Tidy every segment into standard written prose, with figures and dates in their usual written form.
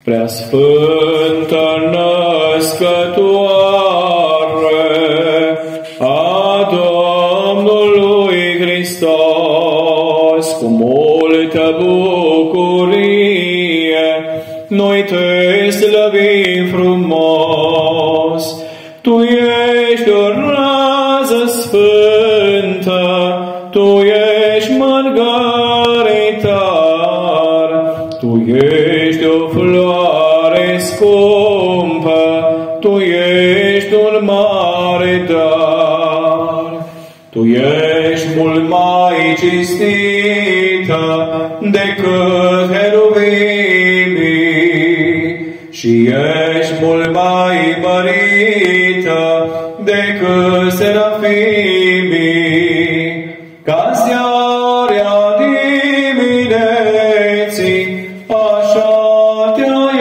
Preasfântă Născătoare a Domnului Hristos, cu multă bucurie noi te slăvim frumos. Tu ești o rază sfântă, Tu ești mărgăritar, Tu ești o floare scumpă, Tu ești un mare dar. Tu ești mult mai cinstită decât heruvimii și ești mult mai mărită decât serafimii. Ca seara dimineții, așa te-ai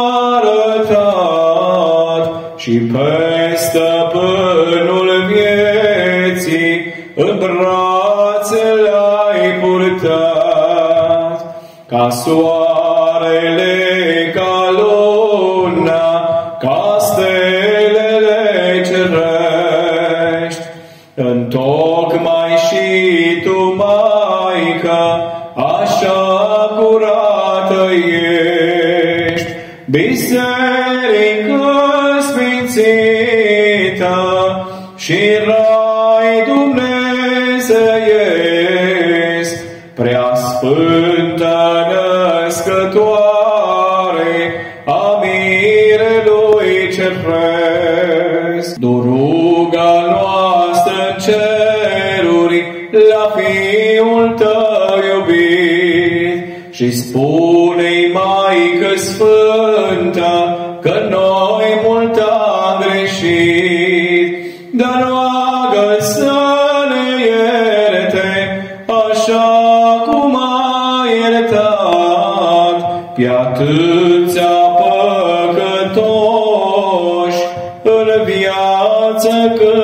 arătat și pe stăpânul vieții în brațe l-ai purtat. Ca soarele, ca luna, ca stelele cerești, întocmai și Tu, Maică, așa curată ești. Biserică sfințită și rai dumnezeiesc, Preasfântă Născătoare a Mirelui Ceresc. Du ruga noastră în ceruri la Fiul Tău iubit și spune-i, Maică Sfântă, că noi mult am greșit, dar roagă să ne ierte așa cum a iertat pe atâția păcătoși în viață.